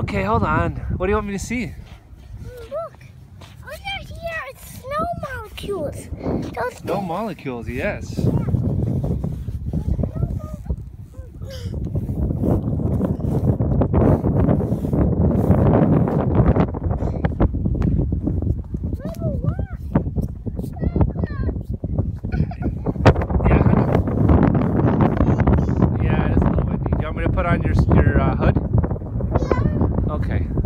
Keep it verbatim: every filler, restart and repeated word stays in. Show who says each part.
Speaker 1: Okay, hold on. What do you want me to see?
Speaker 2: Look, under here it's snow molecules. Those
Speaker 1: Snow molecules, yes. Put on your your uh, hood?
Speaker 2: Yeah.
Speaker 1: Okay.